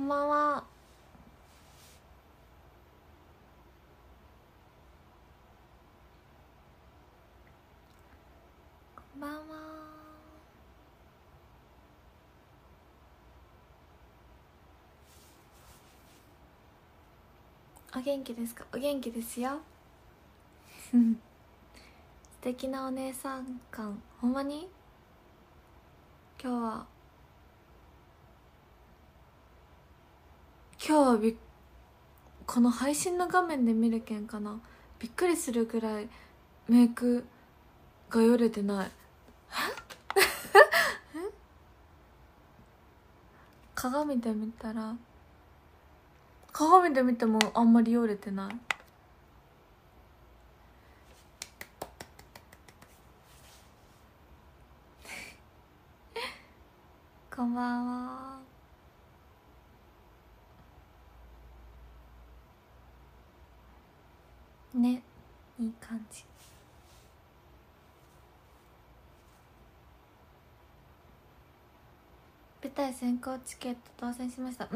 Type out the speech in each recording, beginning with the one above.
んばんは。こんばんは。お元気ですか？お元気ですよ。素敵なお姉さん感。ほんまに今日はこの配信の画面で見るけんかな、びっくりするぐらいメイクがよれてない。鏡で見たら、鏡で見てもあんまりよれてない。こんばんは。ね、いい感じ。舞台先行チケット当選しました。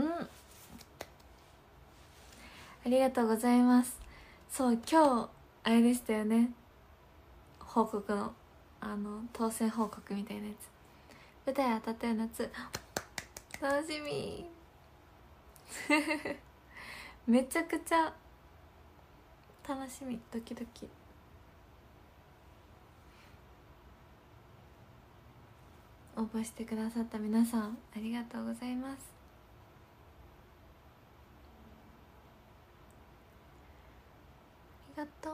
ありがとうございます。そう、今日あれでしたよね、報告の当選報告みたいなやつ。舞台当たったようなやつ、楽しみめちゃくちゃ楽しみ、ドキドキ。応募してくださった皆さんありがとうございます。ありがとう。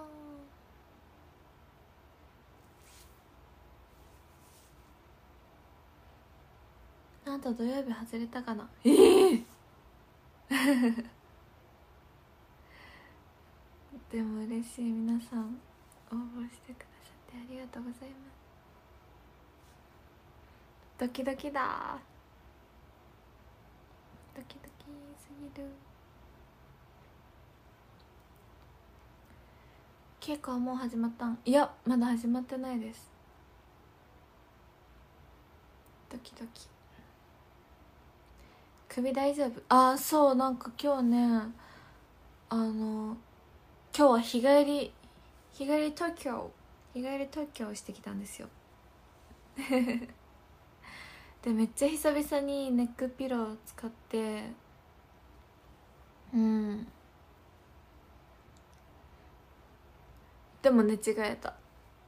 あんた土曜日外れたかな。でも嬉しい。皆さん応募してくださってありがとうございます。ドキドキだ。ドキドキすぎる。稽古はもう始まったん？いや、まだ始まってないです。ドキドキ。首大丈夫？そう、なんか今日ね、今日は日帰り東京をしてきたんですよで、めっちゃ久々にネックピローを使って、でも寝違えた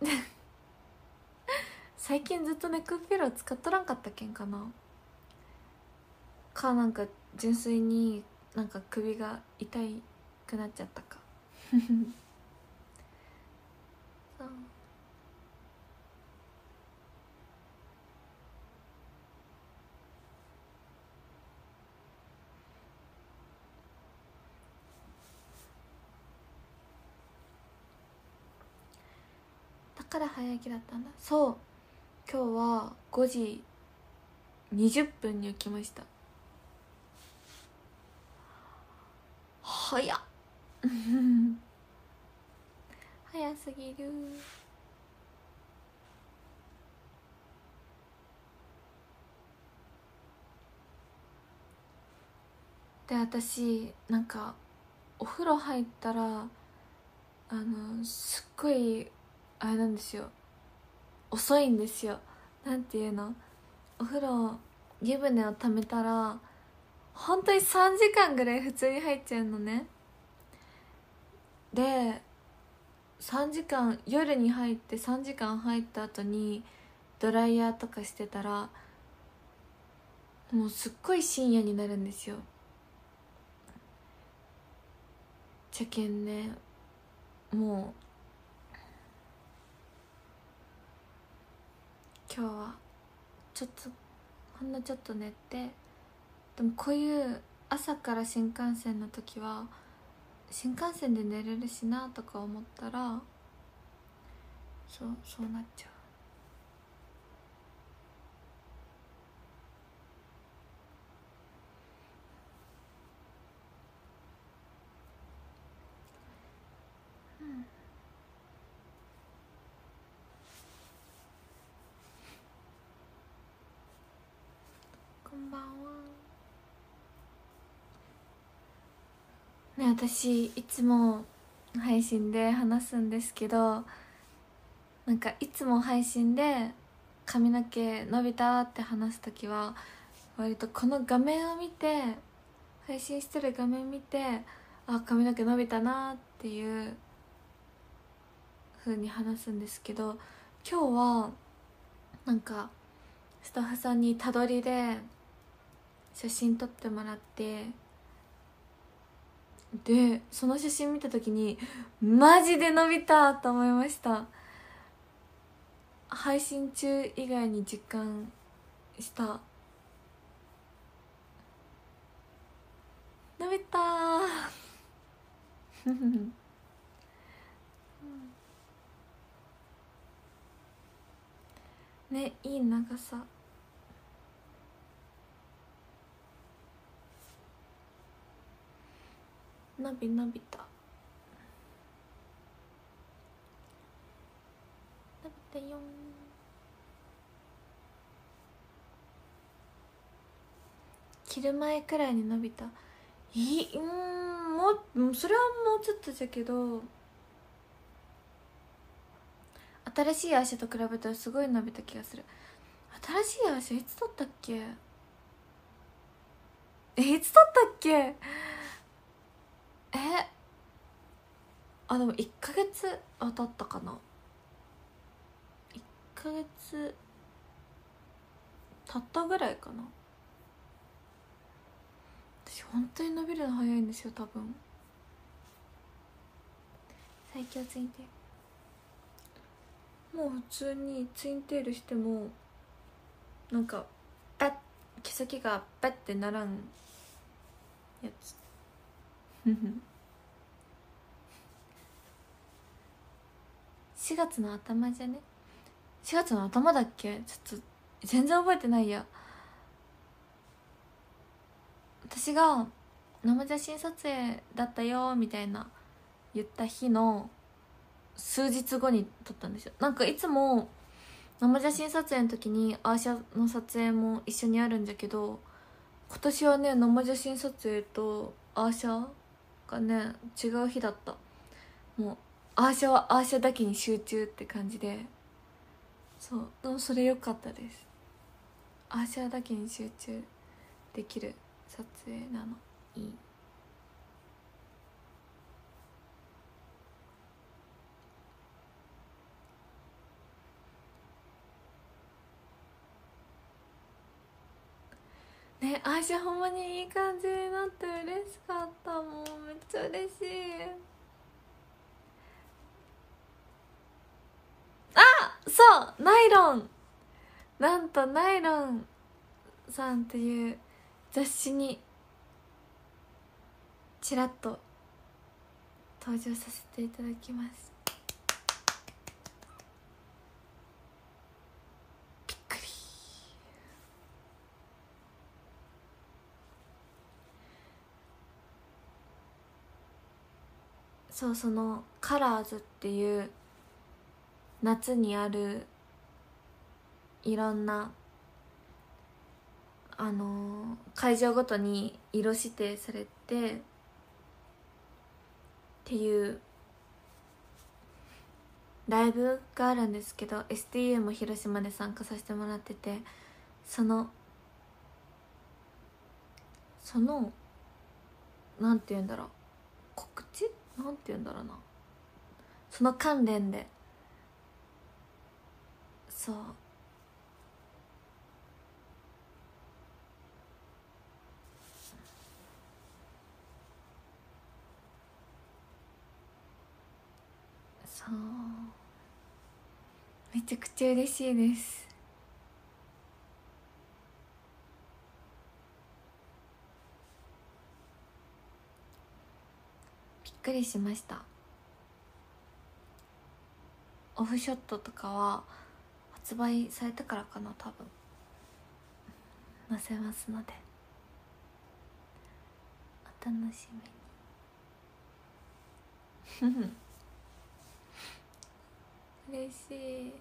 最近ずっとネックピロー使っとらんかったっけんかな、なんか純粋になんか首が痛くなっちゃったかそうだから早起きだったんだ。そう、今日は5時20分に起きました。早っ早すぎる。で、私なんかお風呂入ったらすっごいあれなんですよ、遅いんですよ。なんていうの、お風呂湯船をためたら本当に3時間ぐらい普通に入っちゃうのね。で、3時間、夜に入って3時間入った後にドライヤーとかしてたらもうすっごい深夜になるんですよ。じゃけんね、もう今日はちょっとほんのちょっと寝て、でもこういう朝から新幹線の時は新幹線で寝れるしなとか思ったら、そうなっちゃう。こんばんは。 ね、私いつも配信で話すんですけど、なんかいつも配信で髪の毛伸びたって話す時は割とこの画面を見て、配信してる画面見て、あ、髪の毛伸びたなっていう風に話すんですけど、今日はなんかスタッフさんにたどりで写真撮ってもらって、でその写真見た時にマジで伸びたと思いました。配信中以外に実感した。伸びたーね、いい長さ。伸び伸びた、伸びたよん。切る前くらいに伸びた。もうそれはもうちょっとじゃけど、新しい足と比べたらすごい伸びた気がする。新しい足いつ取ったっけ、いつ取ったっけ。でも1ヶ月は経ったかな。1ヶ月経ったぐらいかな。私本当に伸びるの早いんですよ多分。最強ツインテール、もう普通にツインテールしてもなんかバッ、毛先がバッてならんやつ4月の頭じゃね。4月の頭だっけ、ちょっと全然覚えてないや。私が生写真撮影だったよみたいな言った日の数日後に撮ったんですよ。なんかいつも生写真撮影の時にアーシャの撮影も一緒にあるんだけど、今年はね生写真撮影とアーシャがね違う日だった。もうアーシャはアーシャだけに集中って感じで、そうでもそれ良かったです。アーシャだけに集中できる撮影なのいい。ね、アーシャほんまにいい感じになって嬉しかった。もうめっちゃ嬉しい。そうナイロン、なんとナイロンさんっていう雑誌にちらっと登場させていただきます。びっくり。そう、そのカラーズっていう夏にあるいろんな会場ごとに色指定されてっていうライブがあるんですけど、 STU も広島で参加させてもらってて、そのなんて言うんだろう、告知なんて言うんだろうな、その関連で、そうそう、めちゃくちゃ嬉しいです。びっくりしました。オフショットとかは発売されてからかな、多分載せますのでお楽しみに嬉しい。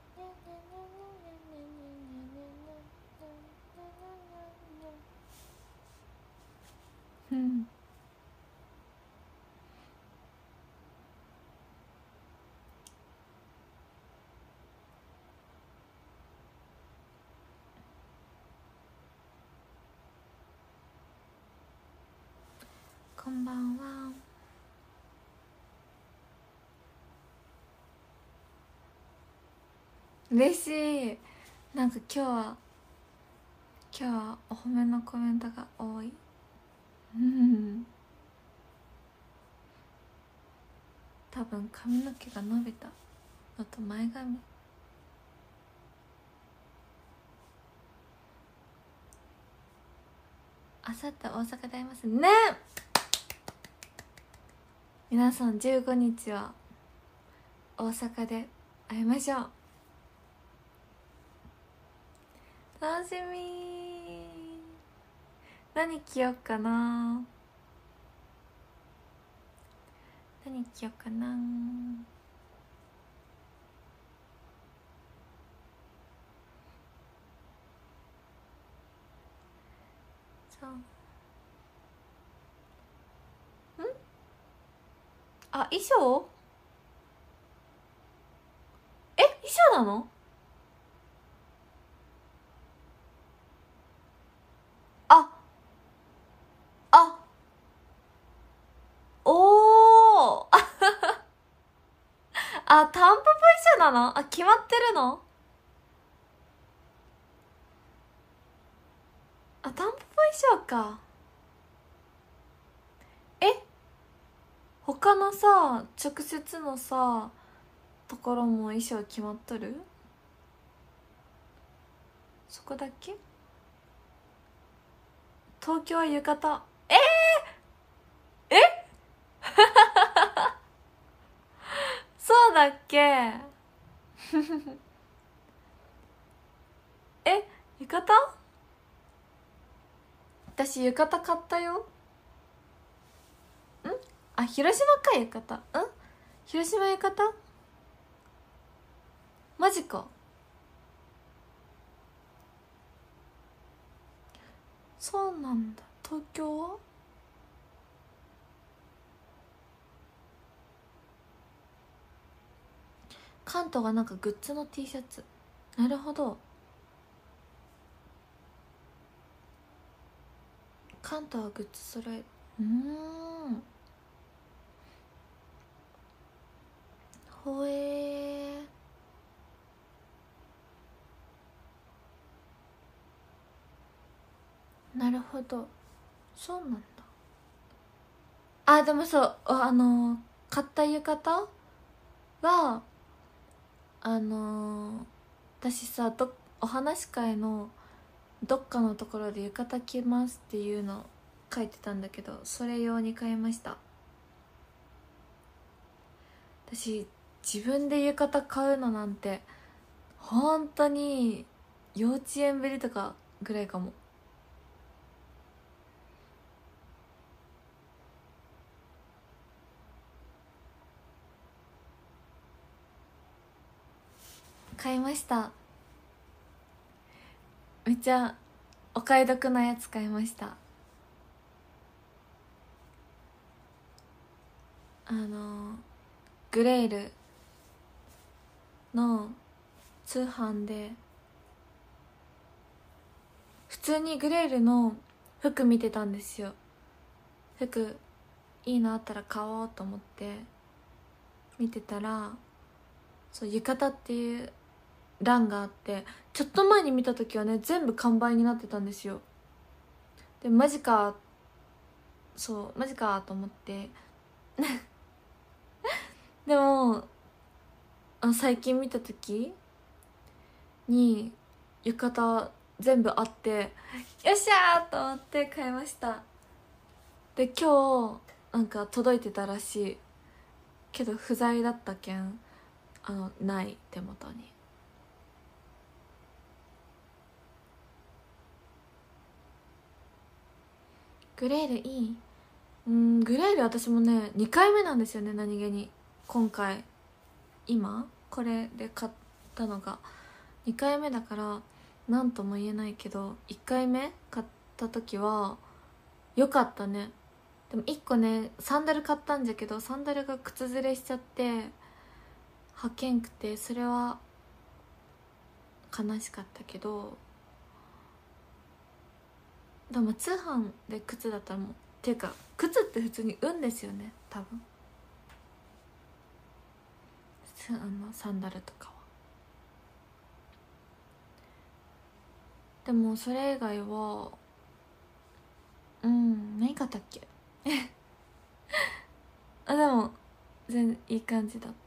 うん。こんばんは。嬉しい。なんか今日はお褒めのコメントが多い。うん。多分髪の毛が伸びた。あと前髪。あさって大阪で会いますね。皆さん15日は大阪で会いましょう。楽しみ。何着ようかな。何着ようかな。そう。あ、衣装？衣装なの？あ、あ、おー。あ、タンポポ衣装なの？あ、決まってるの？あ、タンポポ衣装か。え、他のさ、直接のさ、ところも衣装決まっとる？そこだけ？東京は浴衣。えそうだっけ？え、浴衣？私浴衣買ったよ。あ、広島か。浴衣。広島浴衣？マジか。そうなんだ。東京は？関東がなんかグッズの T シャツ。なるほど。関東はグッズ揃える。ほえー、なるほど。そうなんだ。あ、でもそう、買った浴衣は私さ、お話し会のどっかのところで浴衣着ますっていうの書いてたんだけど、それ用に買いました。 私自分で浴衣買うのなんて本当に幼稚園ぶりとかぐらいかも。買いました。めっちゃお買い得なやつ買いました。グレイルの通販で普通にグレイルの服見てたんですよ。服いいのあったら買おうと思って見てたら、そう浴衣っていう欄があって、ちょっと前に見た時はね全部完売になってたんですよ。でマジか、そうマジかと思ってでも最近見た時に浴衣全部あって、よっしゃーと思って買いました。で今日なんか届いてたらしいけど不在だったけんない手元に。グレールいい。グレール私もね2回目なんですよね、何気に。今回今これで買ったのが2回目だから何とも言えないけど、1回目買った時は良かったね。でも1個ねサンダル買ったんじゃけど、サンダルが靴ずれしちゃって履けんくて、それは悲しかったけど、でも通販で靴だったらもうっていうか靴って普通に運ですよね多分。サンダルとかは。でもそれ以外は何買ったっけでも全然いい感じだった。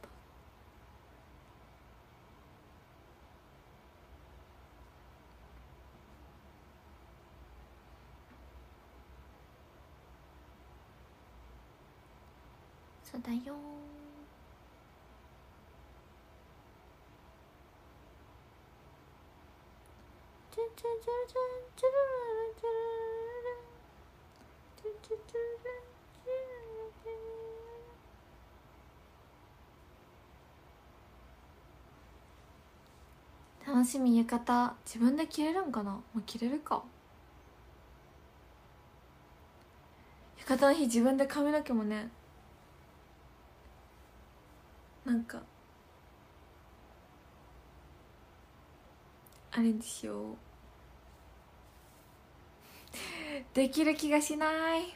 そうだよ。楽しみ。浴衣自分で着れるんかな。もう着れるか。浴衣の日自分で髪の毛もねなんかアレンジしよう。できる気がしない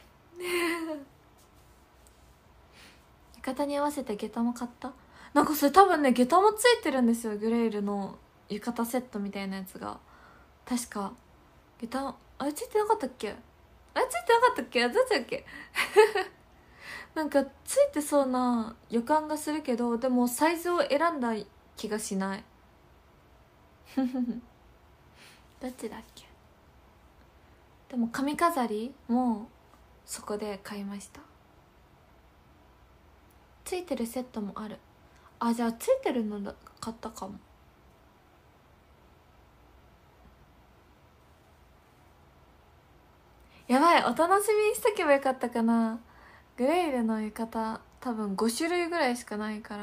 浴衣に合わせて下駄も買った。なんかそれ多分ね下駄もついてるんですよ、グレールの浴衣セットみたいなやつが。確か下駄あれついてなかったっけ、あれついてなかったっけ、どっちだっけなんかついてそうな予感がするけど、でもサイズを選んだ気がしないどっちだっけ。でも髪飾りもそこで買いました。ついてるセットもある。あ、じゃあついてるのだ買ったかも。やばい、お楽しみにしとけばよかったかな。グレイルの浴衣多分5種類ぐらいしかないから、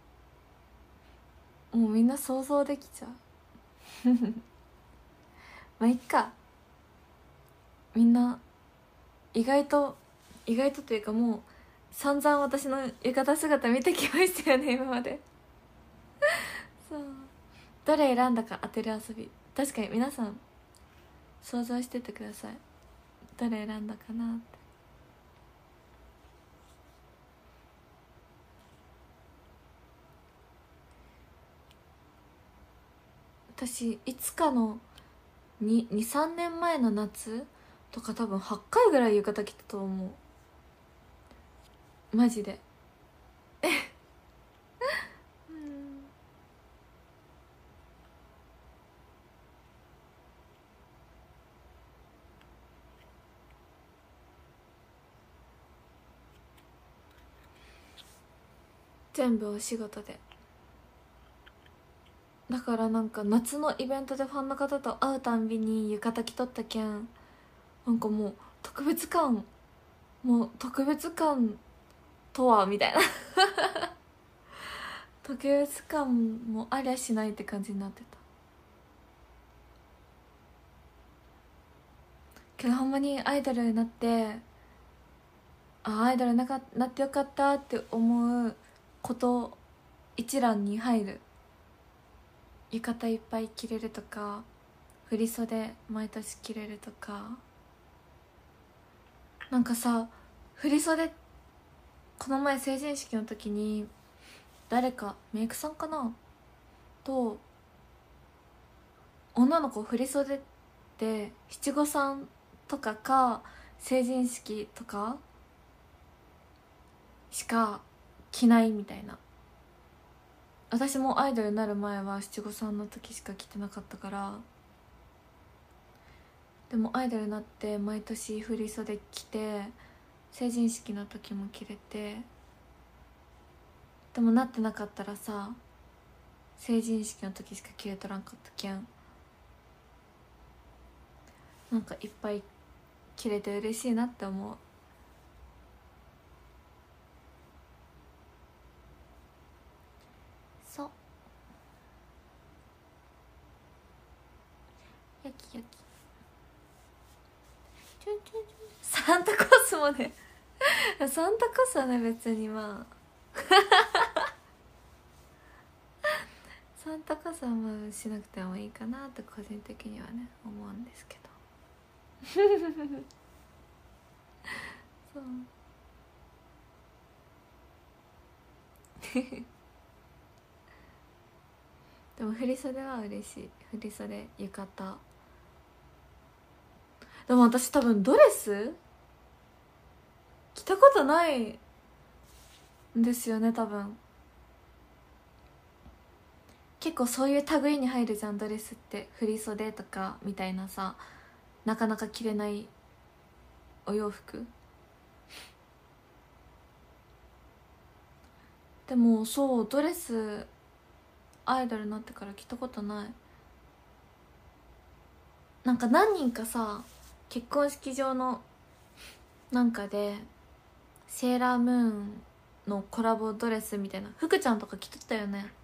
もうみんな想像できちゃうまあいっか。みんな意外とというかもう散々私の浴衣姿見てきましたよね今までそう、どれ選んだか当てる遊び。確かに皆さん想像しててください、どれ選んだかなって。私いつかの23年前の夏とか多分8回ぐらい浴衣着たと思う、マジで全部お仕事で。だからなんか夏のイベントでファンの方と会うたんびに浴衣着とったけん、なんかもう特別感、もう特別感とはみたいな特別感もありゃしないって感じになってたけど、ほんまにアイドルになって、アイドルなってよかったって思うこと一覧に入る。浴衣いっぱい着れるとか、振り袖毎年着れるとか。なんかさ、振り袖、この前成人式の時に誰かメイクさんかなと、女の子振り袖って七五三とか成人式とかしか着ないみたいな。私もアイドルになる前は七五三の時しか着てなかったから。でもアイドルになって毎年振り袖着て、成人式の時も着れて。でもなってなかったらさ、成人式の時しか着れとらんかったけん、なんかいっぱい着れて嬉しいなって思う。そう、やきやき。サンタコスもねサンタコスはね別にまあサンタコスはまあしなくてもいいかなって個人的にはね思うんですけどそうでも振り袖は嬉しい。振り袖、浴衣。でも私多分ドレス着たことないんですよね多分。結構そういう類に入るじゃんドレスって。振り袖とかみたいなさ、なかなか着れないお洋服。でもそうドレスアイドルになってから着たことない。なんか何人かさ、結婚式場のなんかでセーラームーンのコラボドレスみたいな、福ちゃんとか着とったよね。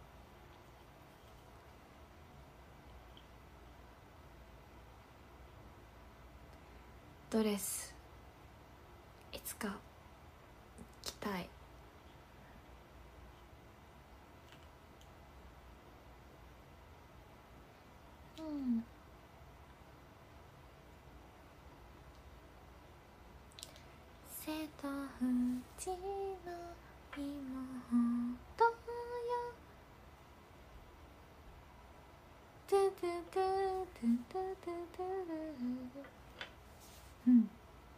ドレスいつか着たい。うん。瀬戸内の妹よ、トゥトゥトゥトゥトゥトゥトゥうん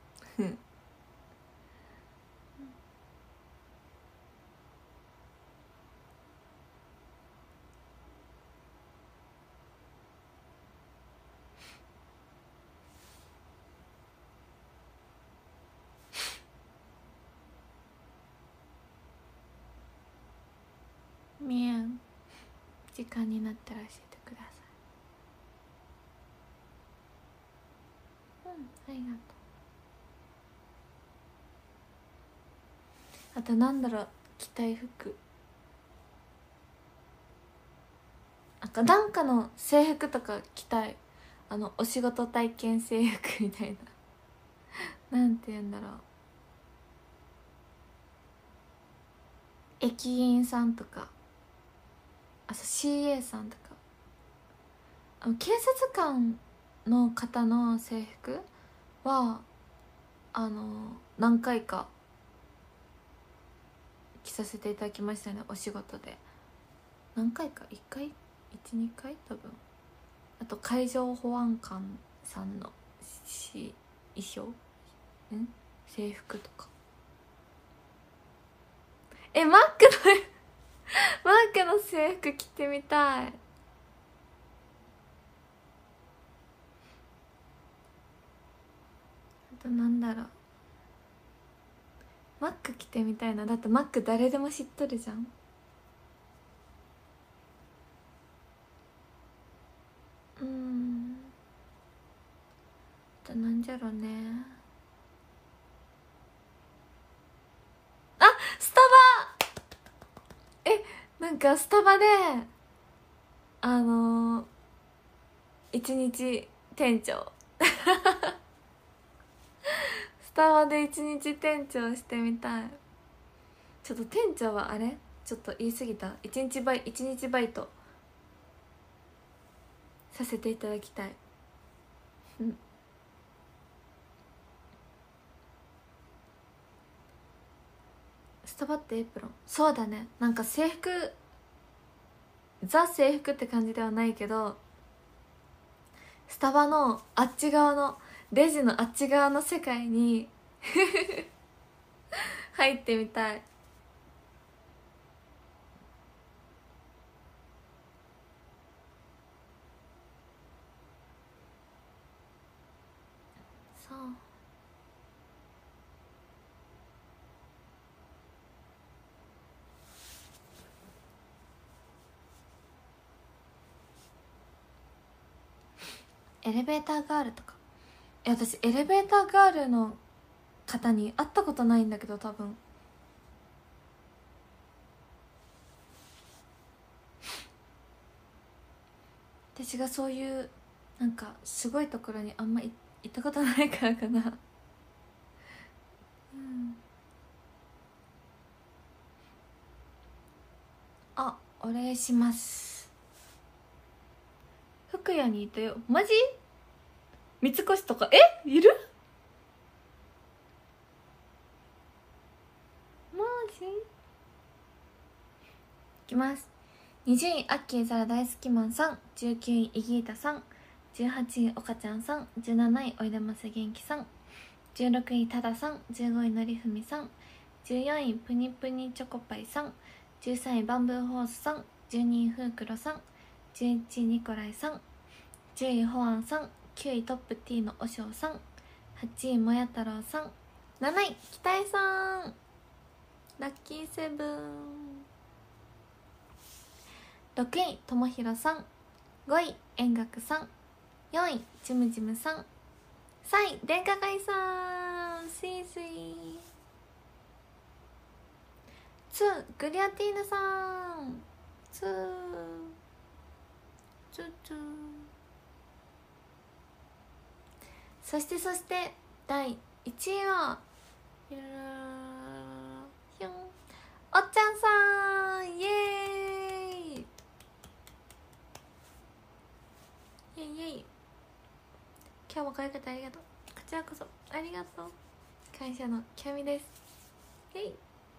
みえん、時間になったら教えてください。うん、ありがとう。あとなんだろう、着たい服、なんかの制服とか着たい。お仕事体験制服みたいななんて言うんだろう、駅員さんとか、そう CA さんとか、警察官の方の制服は何回か着させていただきましたね、お仕事で。何回か、1回、12回多分。あと海上保安官さんの衣装、制服とか。マックのマークの制服着てみたい。あとなんだろう、 マック来てみたいな。だってマック誰でも知っとるじゃん。なんじゃろね。あ、スタバ。なんかスタバで一日店長スタバで一日店長してみたい。ちょっと店長はあれちょっと言い過ぎた。一日バイトさせていただきたい。スタバってエプロン、そうだね。なんか制服、ザ制服って感じではないけど、スタバのあっち側のレジのあっち側の世界に入ってみたい。そう、エレベーターガールとか。私エレベーターガールの方に会ったことないんだけど、多分私がそういうなんかすごいところにあんま行ったことないからかな。あ、お願いします。福谷にいたよ。マジ？三越とかいる？マジ？いきます。20位アッキーザラ大好きマンさん、19位イギータさん、18位おかちゃんさん、17位おいでます元気さん、16位タダさん、15位のりふみさん、14位プニプニチョコパイさん、13位バンブーホースさん、12位フークロさん、11位ニコライさん、10位ホアンさん、9位トップ T のおしょうさん、8位もや太郎さん、7位北江さん、ラッキーセブン、6位ともひろさん、5位円楽さん、4位ジムジムさん、3位電化街さん、スイスイ、2グリアティーヌさん、ツーツーツー、そして第1位はひょんおっちゃんさん、イエーイイエイイエイ。今日も可愛かったありがとう。こちらこそありがとう。感謝のキャミです。イエイ、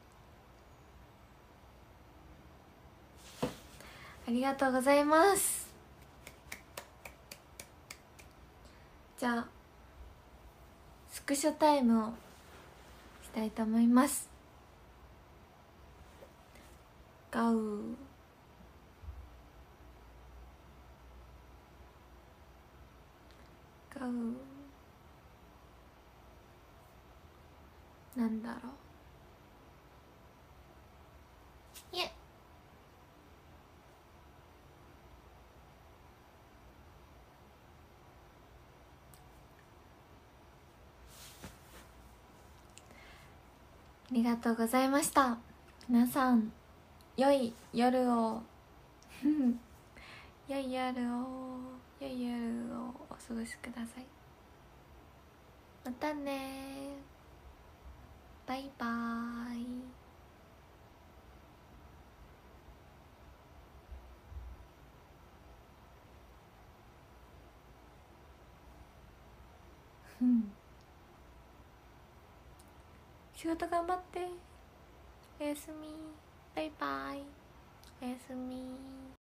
ありがとうございます。じゃあスクショタイムをしたいと思います。ガウガウ、なんだろう、いえ、ありがとうございました。皆さん良い夜を良い夜をお過ごしください。またね、バイバーイ。仕事頑張って。おやすみ。バイバイ。おやすみ。